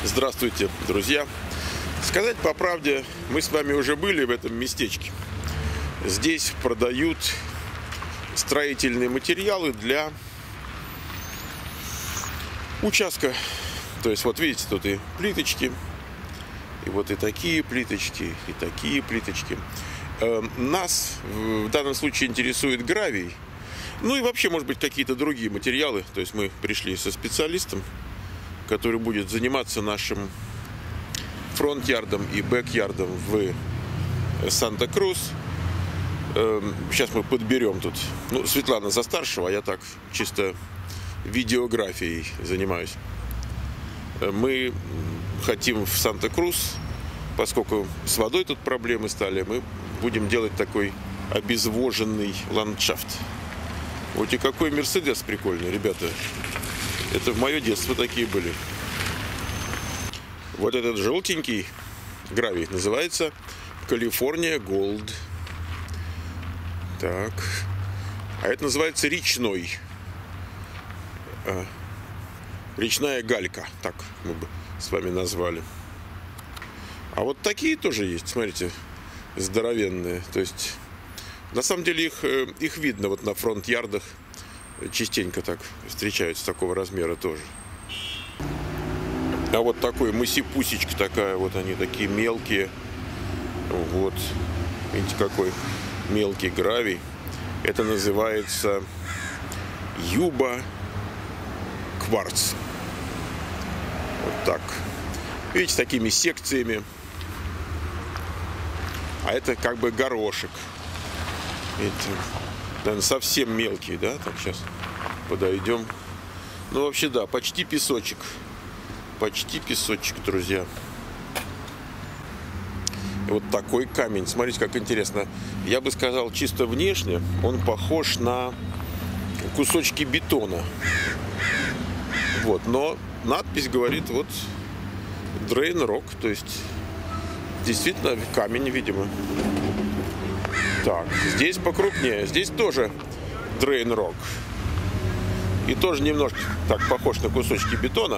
Здравствуйте, друзья! Сказать по правде, мы с вами уже были в этом местечке. Здесь продают строительные материалы для участка. То есть вот видите, тут и плиточки, и вот и такие плиточки, и такие плиточки. Нас в данном случае интересует гравий. Ну и вообще, может быть, какие-то другие материалы. То есть мы пришли со специалистом, который будет заниматься нашим фронт-ярдом и бэк-ярдом в Санта-Крус. Сейчас мы подберем тут. Ну, Светлана за старшего, а я так чисто видеографией занимаюсь. Мы хотим в Санта-Крус, поскольку с водой тут проблемы стали, мы будем делать такой обезвоженный ландшафт. Вот и какой Мерседес прикольный, ребята. Это в мое детство такие были. Вот этот желтенький гравий называется Калифорния Голд. Так. А это называется речной. Речная галька. Так мы бы с вами назвали. А вот такие тоже есть, смотрите, здоровенные. То есть, на самом деле их видно вот на фронт-ярдах. Частенько так встречаются такого размера тоже. А вот такой мысипусечка такая, вот они такие мелкие. Вот, видите, какой мелкий гравий. Это называется Юба кварц. Вот так. Видите, такими секциями. А это как бы горошек. Видите? Наверное, совсем мелкий, да? Так, сейчас подойдем. Ну, вообще, да, почти песочек. Почти песочек, друзья. И вот такой камень. Смотрите, как интересно. Я бы сказал, чисто внешне он похож на кусочки бетона. Вот, но надпись говорит, вот, Drain Rock. То есть, действительно, камень, видимо. Так, здесь покрупнее. Здесь тоже Drain Rock. И тоже немножко так похож на кусочки бетона.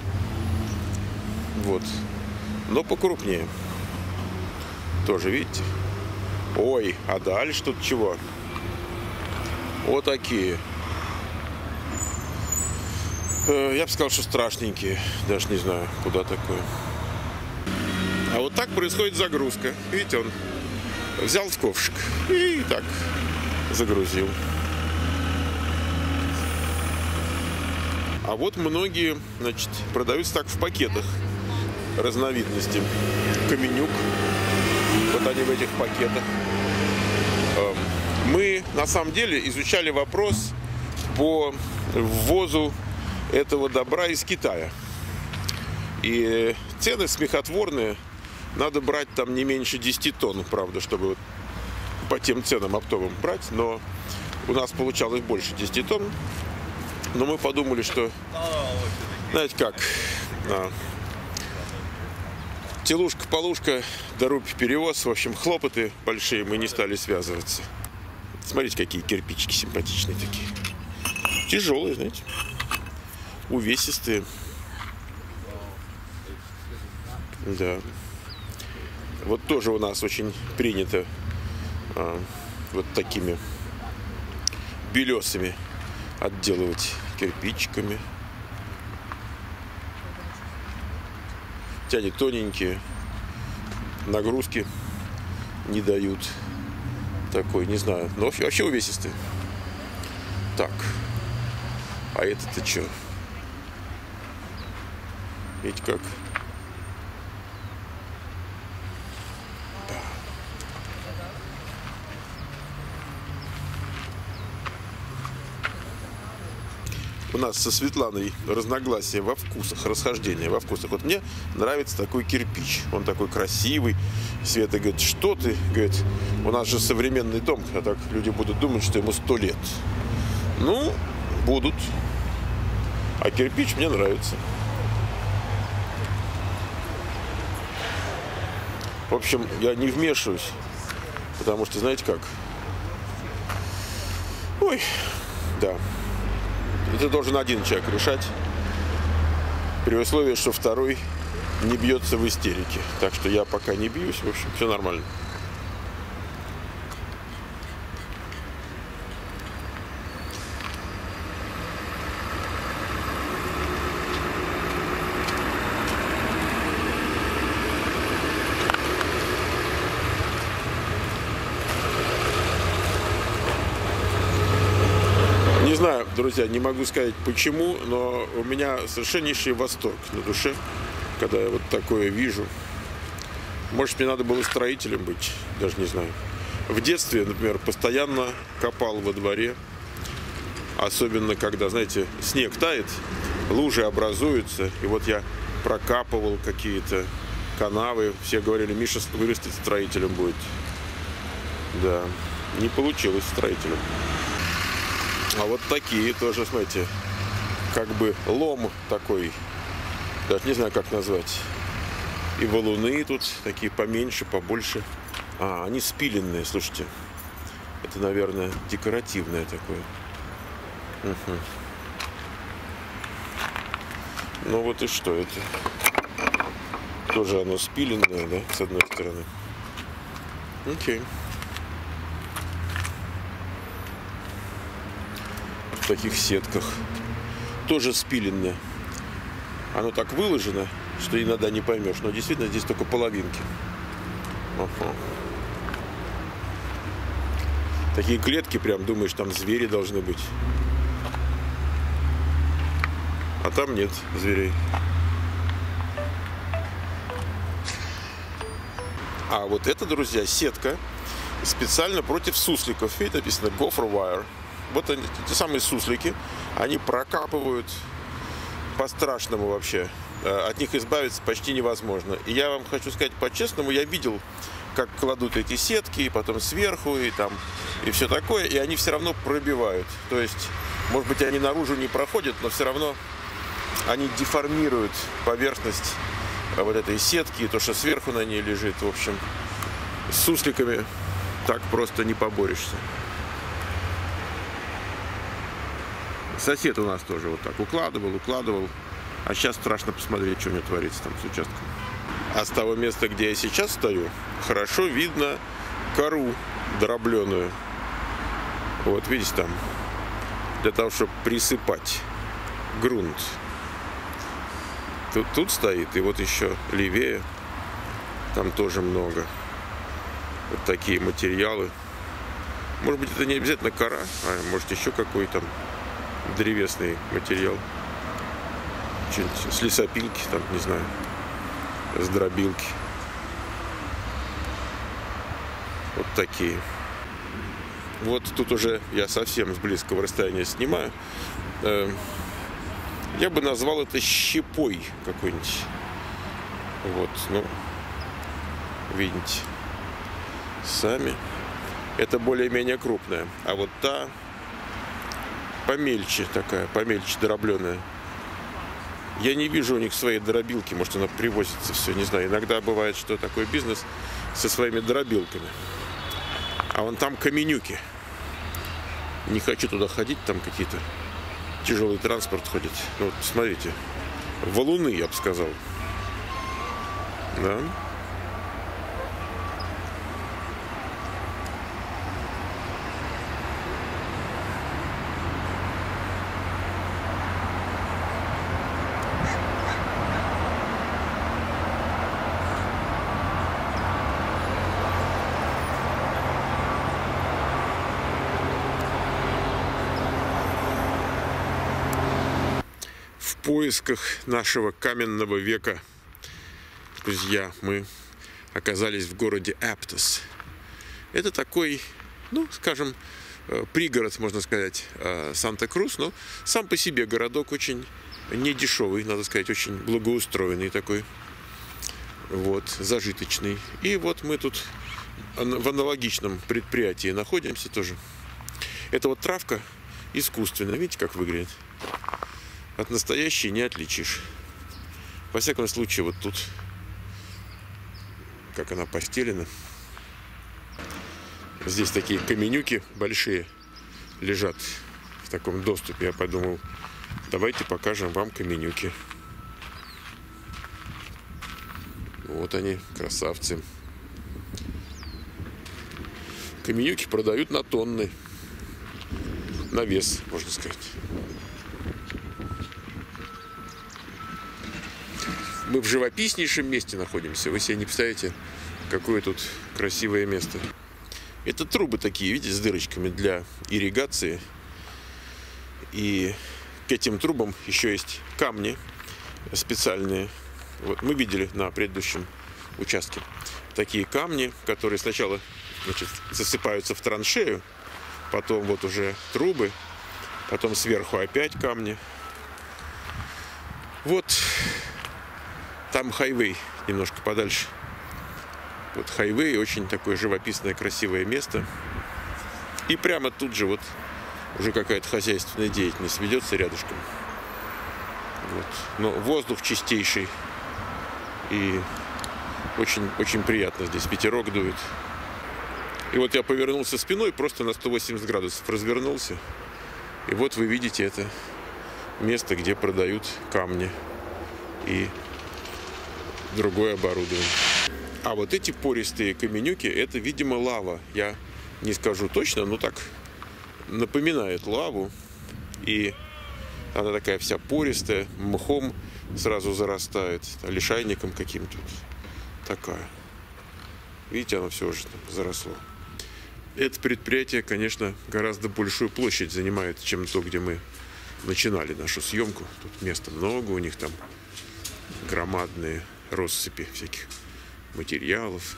Вот. Но покрупнее. Тоже, видите? Ой, а дальше тут чего? Вот такие. Я бы сказал, что страшненькие. Даже не знаю, куда такое. А вот так происходит загрузка. Видите, он взял в ковшик и так загрузил. А вот многие, значит, продаются так в пакетах разновидности. Каменюк. Вот они в этих пакетах. Мы на самом деле изучали вопрос по ввозу этого добра из Китая. И цены смехотворные. Надо брать там не меньше 10 тонн, правда, чтобы вот по тем ценам оптовым брать. Но у нас получалось больше 10 тонн. Но мы подумали, что, знаете как, телушка-полушка, да рубь-перевоз. В общем, хлопоты большие, мы не стали связываться. Смотрите, какие кирпичики симпатичные такие. Тяжелые, знаете. Увесистые. Да. Вот тоже у нас очень принято вот такими белесами отделывать кирпичиками. Они тоненькие, нагрузки не дают такой, не знаю, но вообще увесистые. Так, а это-то что? Видите как? У нас со Светланой разногласия во вкусах, расхождение во вкусах. Вот мне нравится такой кирпич. Он такой красивый. Света говорит, что ты? Говорит, у нас же современный дом. А так люди будут думать, что ему 100 лет. Ну, будут. А кирпич мне нравится. В общем, я не вмешиваюсь. Потому что, знаете как? Ой, да. Это должен один человек решать, при условии, что второй не бьется в истерике. Так что я пока не бьюсь, в общем, все нормально. Не знаю, друзья, не могу сказать почему, но у меня совершеннейший восторг на душе, когда я вот такое вижу. Может, мне надо было строителем быть, даже не знаю. В детстве, например, постоянно копал во дворе. Особенно, когда, знаете, снег тает, лужи образуются. И вот я прокапывал какие-то канавы. Все говорили, Миша вырастет строителем будет. Да, не получилось строителем. А вот такие тоже, смотрите, как бы лом такой, даже не знаю, как назвать. И валуны тут такие поменьше, побольше. А, они спиленные, слушайте. Это, наверное, декоративное такое. Угу. Ну вот и что это? Тоже оно спиленное, да, с одной стороны. Окей. В таких сетках. Тоже спиленное. Оно так выложено, что иногда не поймешь. Но действительно здесь только половинки. Ага. Такие клетки, прям думаешь, там звери должны быть. А там нет зверей. А вот это, друзья, сетка специально против сусликов. Видите, написано Gopher Wire. Вот они, те самые суслики, они прокапывают по-страшному вообще. От них избавиться почти невозможно. И я вам хочу сказать по-честному, я видел, как кладут эти сетки, и потом сверху, и там, и все такое, и они все равно пробивают. То есть, может быть, они наружу не проходят, но все равно они деформируют поверхность вот этой сетки, и то, что сверху на ней лежит. В общем, с сусликами так просто не поборешься. Сосед у нас тоже вот так укладывал. А сейчас страшно посмотреть, что у него творится там с участком. А с того места, где я сейчас стою, хорошо видно кору дробленую. Вот видите там, для того, чтобы присыпать грунт. Тут стоит, и вот еще левее, там тоже много. Вот такие материалы. Может быть, это не обязательно кора, а может еще какой там древесный материал. С лесопилки, там, не знаю, с дробилки. Вот такие. Вот тут уже я совсем с близкого расстояния снимаю. Я бы назвал это щепой какой-нибудь. Вот, ну, видите, сами. Это более-менее крупная. А вот та помельче такая, помельче дробленая. Я не вижу у них своей дробилки, может, она привозится все, не знаю. Иногда бывает, что такой бизнес со своими дробилками. А вон там каменюки. Не хочу туда ходить, там какие-то тяжелый транспорт ходит. Ну, вот, смотрите, валуны, я бы сказал. Да. В поисках нашего каменного века, друзья, мы оказались в городе Эптос. Это такой, ну, скажем, пригород, можно сказать, Санта-Крус, но сам по себе городок очень недешевый, надо сказать, очень благоустроенный такой, вот, зажиточный. И вот мы тут в аналогичном предприятии находимся тоже. Это вот травка искусственная, видите, как выглядит? От настоящей не отличишь. Во всяком случае, вот тут, как она постелена. Здесь такие каменюки большие лежат в таком доступе. Я подумал, давайте покажем вам каменюки. Вот они, красавцы. Каменюки продают на тонны. На вес, можно сказать. Мы в живописнейшем месте находимся. Вы себе не представляете, какое тут красивое место. Это трубы такие, видите, с дырочками для ирригации. И к этим трубам еще есть камни специальные. Вот мы видели на предыдущем участке такие камни, которые сначала, значит, засыпаются в траншею, потом вот уже трубы, потом сверху опять камни. Вот там хайвей немножко подальше. Вот хайвей, очень такое живописное, красивое место. И прямо тут же вот уже какая-то хозяйственная деятельность ведется рядышком. Вот. Но воздух чистейший. И очень приятно здесь. Ветерок дует. И вот я повернулся спиной, просто на 180 градусов развернулся. И вот вы видите это место, где продают камни и другое оборудование. А вот эти пористые каменюки, это, видимо, лава. Я не скажу точно, но так напоминает лаву. И она такая вся пористая, мхом сразу зарастает, лишайником каким-то. Такая. Видите, оно все уже заросло. Это предприятие, конечно, гораздо большую площадь занимает, чем то, где мы начинали нашу съемку. Тут места много, у них там громадные россыпи всяких материалов.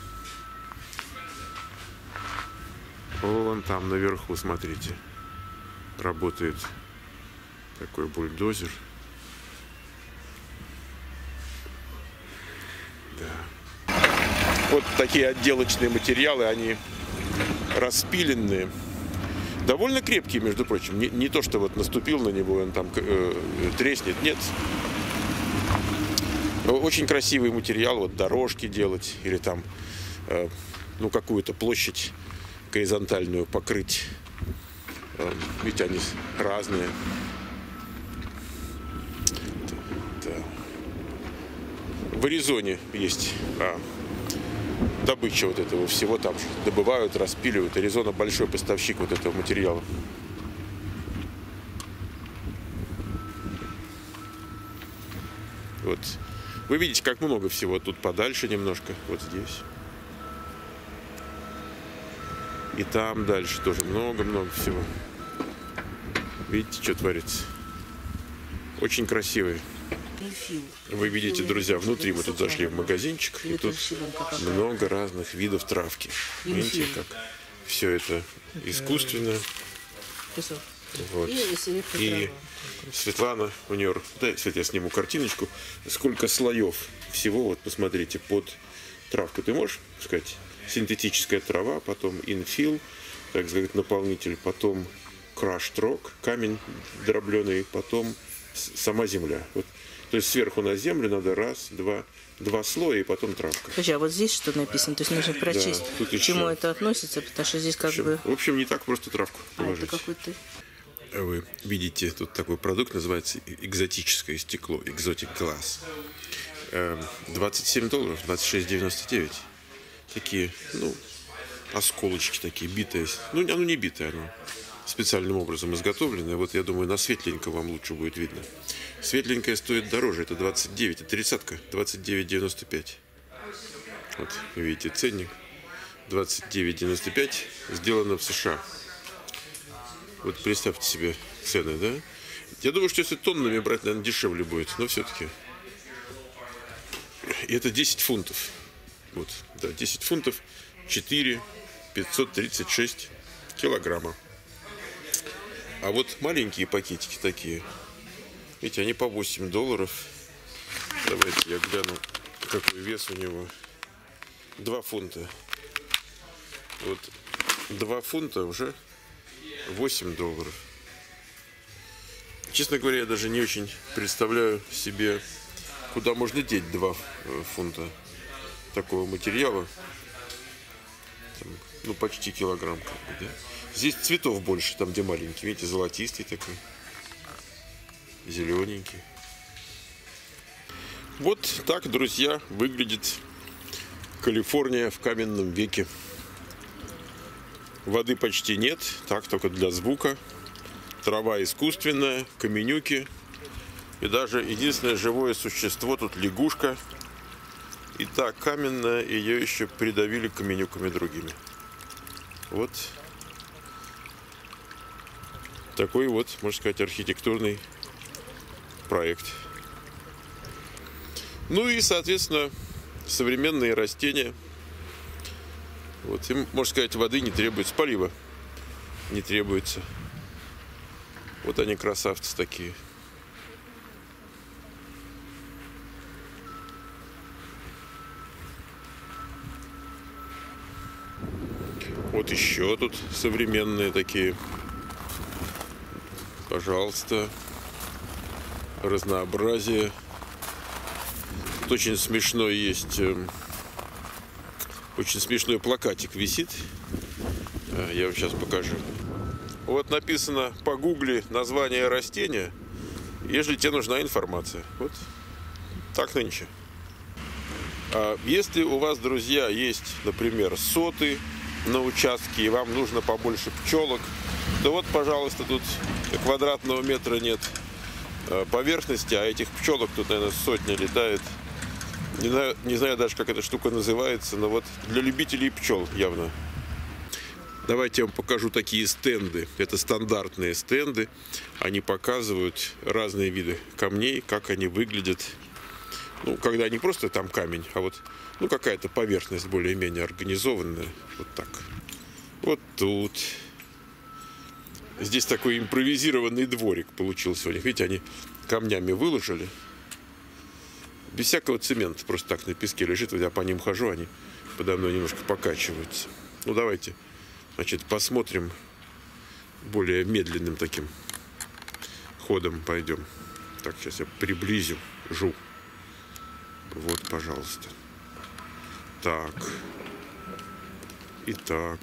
Вон там наверху, смотрите, работает такой бульдозер. Да. Вот такие отделочные материалы, они распиленные. Довольно крепкие, между прочим. Не то, что вот наступил на него, он там треснет. Нет. Очень красивый материал. Вот дорожки делать или там ну, какую-то площадь горизонтальную покрыть. Ведь они разные. Да. В Аризоне есть добыча вот этого всего, там же добывают, распиливают. Аризона большой поставщик вот этого материала. Вот. Вы видите, как много всего. Тут подальше немножко, вот здесь. И там дальше тоже много-много всего. Видите, что творится? Очень красивые. Вы видите, друзья, внутри мы тут зашли в магазинчик, и тут много разных видов травки. Видите, как все это искусственно. Вот. И Светлана, у нее, да, кстати, я сниму картиночку, сколько слоев всего, вот посмотрите, под травку. Ты можешь сказать, синтетическая трава, потом инфил, так сказать, наполнитель, потом crushed rock, камень дробленый, потом сама земля. Вот. То есть сверху на землю надо раз, два слоя и потом травка. Подожди, а вот здесь что написано? То есть нужно прочесть, да, к чему это относится, потому что здесь как бы... В общем, не так просто травку положить. Это какой-то... Вы видите, тут такой продукт называется экзотическое стекло, Exotic Glass. $27, $26.99. Такие, ну, осколочки такие, битые. Ну, оно не битое, оно специальным образом изготовленное. Вот, я думаю, на светленьком вам лучше будет видно. Светленькая стоит дороже, это 29, это 30-ка, 29,95. Вот, вы видите, ценник. 29,95, сделано в США. Вот представьте себе цены, да? Я думаю, что если тоннами брать, наверное, дешевле будет, но все-таки. И это 10 фунтов. Вот, да, 10 фунтов, 4,536 килограмма. А вот маленькие пакетики такие, видите, они по $8. Давайте я гляну, какой вес у него. 2 фунта. Вот 2 фунта уже $8. Честно говоря, я даже не очень представляю себе, куда можно деть 2 фунта такого материала. Там, ну, почти килограмм, как бы, да? Здесь цветов больше, там где маленький. Видите, золотистый такой, зелененький. Вот так, друзья, выглядит Калифорния в каменном веке. Воды почти нет, так только для звука. Трава искусственная, каменюки. И даже единственное живое существо тут лягушка. И та каменная, ее еще придавили каменюками другими. Вот такой вот, можно сказать, архитектурный проект. Ну и, соответственно, современные растения. Вот им, можно сказать, воды не требуется, полива не требуется. Вот они, красавцы такие. Вот еще тут современные такие. Пожалуйста. Разнообразие. Тут очень смешной есть. Очень смешной плакатик висит. Я вам сейчас покажу. Вот написано: погугли название растения, если тебе нужна информация. Вот так нынче. Если у вас, друзья, есть, например, соты на участке, и вам нужно побольше пчелок, то вот, пожалуйста, тут квадратного метра нет поверхности, а этих пчелок тут, наверное, сотня летает. Не знаю даже, как эта штука называется, но вот для любителей пчел явно. Давайте я вам покажу такие стенды. Это стандартные стенды. Они показывают разные виды камней, как они выглядят. Ну, когда не просто там камень, а вот какая-то поверхность более-менее организованная. Вот так. Вот тут. Здесь такой импровизированный дворик получился у них. Видите, они камнями выложили. Без всякого цемента. Просто так на песке лежит. Я по ним хожу, они подо мной немножко покачиваются. Ну, давайте, значит, посмотрим более медленным таким ходом пойдем. Так, сейчас я приблизю. Вот, пожалуйста. Так. И так.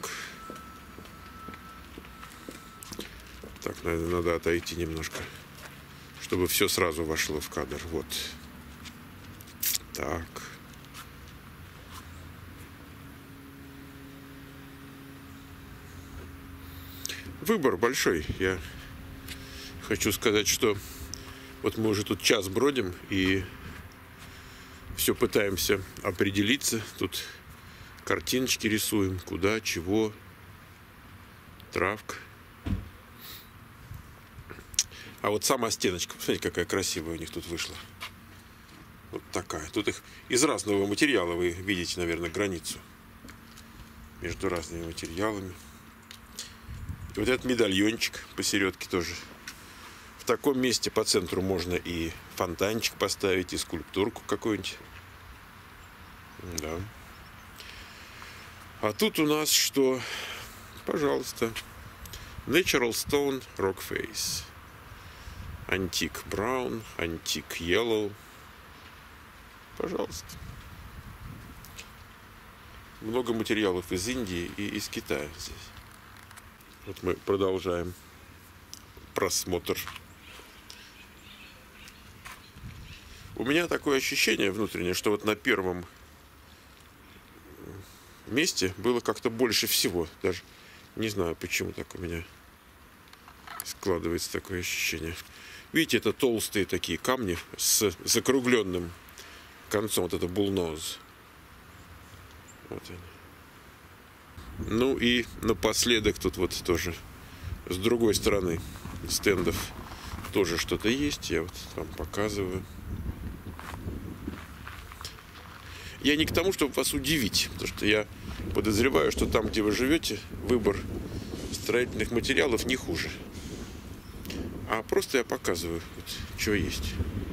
Так, наверное, надо отойти немножко, чтобы все сразу вошло в кадр. Вот. Так. Выбор большой. Я хочу сказать, что вот мы уже тут час бродим и все пытаемся определиться. Тут картиночки рисуем, куда, чего, травка. А вот сама стеночка, посмотрите, какая красивая у них тут вышла. Вот такая. Тут их из разного материала, вы видите, наверное, границу между разными материалами. И вот этот медальончик посередке тоже. В таком месте по центру можно и фонтанчик поставить, и скульптурку какую-нибудь. Да. А тут у нас что? Пожалуйста. Natural Stone Rock Face. Antique Brown, Antique Yellow. Пожалуйста. Много материалов из Индии и из Китая здесь. Вот мы продолжаем просмотр. У меня такое ощущение внутреннее, что вот на первом месте было как-то больше всего. Даже не знаю, почему так у меня складывается такое ощущение. Видите, это толстые такие камни с закругленным концом. Вот это bullnose. Вот они. Ну и напоследок тут вот тоже с другой стороны стендов тоже что-то есть. Я вот вам показываю. Я не к тому, чтобы вас удивить, потому что я подозреваю, что там, где вы живете, выбор строительных материалов не хуже. А просто я показываю, вот, что есть.